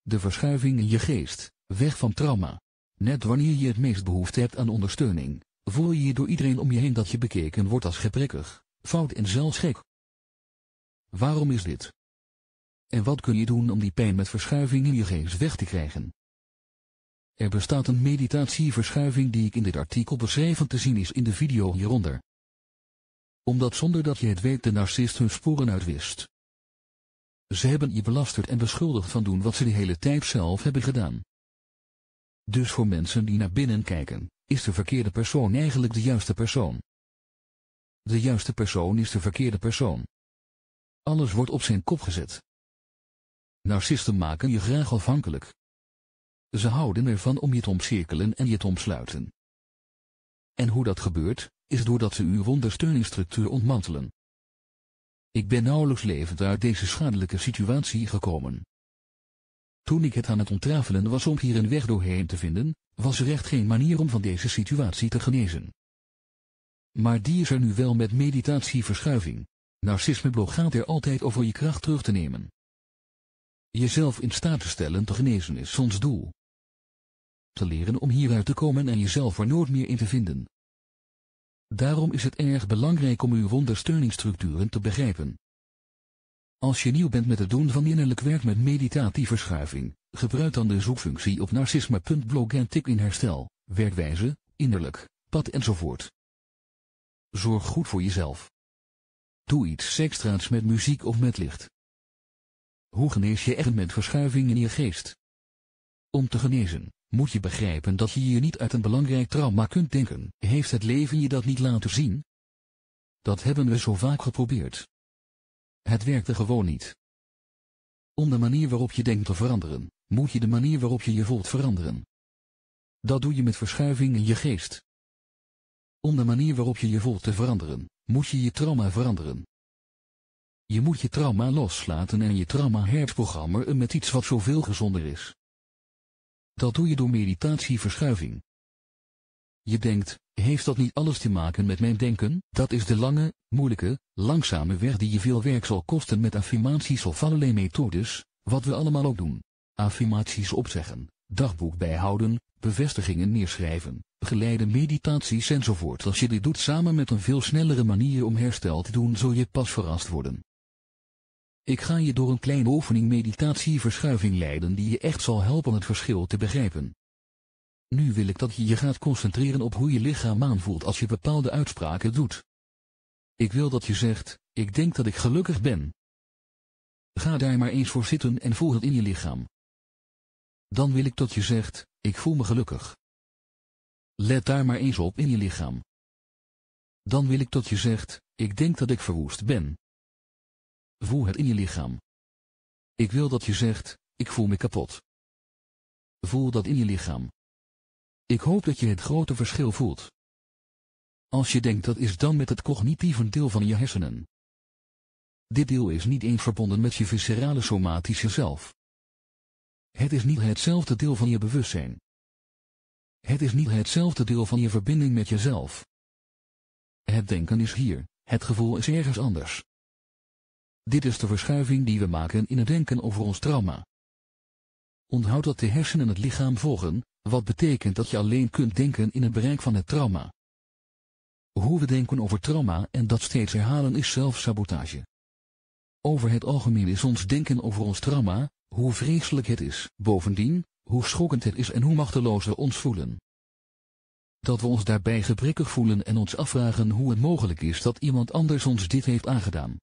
De verschuiving in je geest, weg van trauma. Net wanneer je het meest behoefte hebt aan ondersteuning, voel je je door iedereen om je heen dat je bekeken wordt als gebrekkig, fout en zelfs gek. Waarom is dit? En wat kun je doen om die pijn met verschuiving in je geest weg te krijgen? Er bestaat een meditatieverschuiving die ik in dit artikel beschreven te zien is in de video hieronder. Omdat zonder dat je het weet de narcist hun sporen uitwist. Ze hebben je belasterd en beschuldigd van doen wat ze de hele tijd zelf hebben gedaan. Dus voor mensen die naar binnen kijken, is de verkeerde persoon eigenlijk de juiste persoon. De juiste persoon is de verkeerde persoon. Alles wordt op zijn kop gezet. Narcisten maken je graag afhankelijk. Ze houden ervan om je te omcirkelen en je te omsluiten. En hoe dat gebeurt, is doordat ze uw ondersteuningsstructuur ontmantelen. Ik ben nauwelijks levend uit deze schadelijke situatie gekomen. Toen ik het aan het ontrafelen was om hier een weg doorheen te vinden, was er echt geen manier om van deze situatie te genezen. Maar die is er nu wel met meditatieverschuiving. Narcismeblog gaat er altijd over je kracht terug te nemen. Jezelf in staat te stellen te genezen is ons doel. Te leren om hieruit te komen en jezelf er nooit meer in te vinden. Daarom is het erg belangrijk om uw ondersteuningsstructuren te begrijpen. Als je nieuw bent met het doen van innerlijk werk met meditatieverschuiving, gebruik dan de zoekfunctie op narcisme.blog en tik in herstel, werkwijze, innerlijk, pad enzovoort. Zorg goed voor jezelf. Doe iets extra's met muziek of met licht. Hoe genees je echt met verschuiving in je geest? Om te genezen, moet je begrijpen dat je je niet uit een belangrijk trauma kunt denken. Heeft het leven je dat niet laten zien? Dat hebben we zo vaak geprobeerd. Het werkte gewoon niet. Om de manier waarop je denkt te veranderen, moet je de manier waarop je je voelt veranderen. Dat doe je met verschuiving in je geest. Om de manier waarop je je voelt te veranderen, moet je je trauma veranderen. Je moet je trauma loslaten en je trauma herprogrammeren met iets wat zoveel gezonder is. Dat doe je door meditatieverschuiving. Je denkt, heeft dat niet alles te maken met mijn denken? Dat is de lange, moeilijke, langzame weg die je veel werk zal kosten met affirmaties of allerlei methodes, wat we allemaal ook doen. Affirmaties opzeggen, dagboek bijhouden, bevestigingen neerschrijven, geleide meditaties enzovoort. Als je dit doet samen met een veel snellere manier om herstel te doen, zul je pas verrast worden. Ik ga je door een kleine oefening meditatieverschuiving leiden die je echt zal helpen het verschil te begrijpen. Nu wil ik dat je je gaat concentreren op hoe je lichaam aanvoelt als je bepaalde uitspraken doet. Ik wil dat je zegt, ik denk dat ik gelukkig ben. Ga daar maar eens voor zitten en voel het in je lichaam. Dan wil ik dat je zegt, ik voel me gelukkig. Let daar maar eens op in je lichaam. Dan wil ik dat je zegt, ik denk dat ik verwoest ben. Voel het in je lichaam. Ik wil dat je zegt, ik voel me kapot. Voel dat in je lichaam. Ik hoop dat je het grote verschil voelt. Als je denkt dat is dan met het cognitieve deel van je hersenen. Dit deel is niet eens verbonden met je viscerale somatische zelf. Het is niet hetzelfde deel van je bewustzijn. Het is niet hetzelfde deel van je verbinding met jezelf. Het denken is hier, het gevoel is ergens anders. Dit is de verschuiving die we maken in het denken over ons trauma. Onthoud dat de hersenen het lichaam volgen, wat betekent dat je alleen kunt denken in het bereik van het trauma. Hoe we denken over trauma en dat steeds herhalen is zelfsabotage. Over het algemeen is ons denken over ons trauma, hoe vreselijk het is, bovendien, hoe schokkend het is en hoe machteloos we ons voelen. Dat we ons daarbij gebrekkig voelen en ons afvragen hoe het mogelijk is dat iemand anders ons dit heeft aangedaan.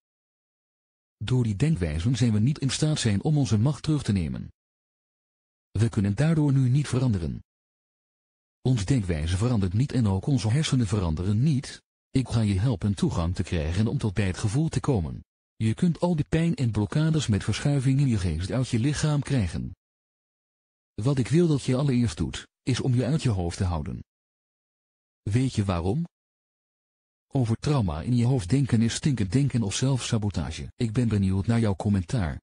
Door die denkwijzen zijn we niet in staat zijn om onze macht terug te nemen. We kunnen daardoor nu niet veranderen. Ons denkwijze verandert niet en ook onze hersenen veranderen niet. Ik ga je helpen toegang te krijgen om tot bij het gevoel te komen. Je kunt al die pijn en blokkades met verschuiving in je geest uit je lichaam krijgen. Wat ik wil dat je allereerst doet, is om je uit je hoofd te houden. Weet je waarom? Over trauma in je hoofd denken is stinkend denken of zelfsabotage. Ik ben benieuwd naar jouw commentaar.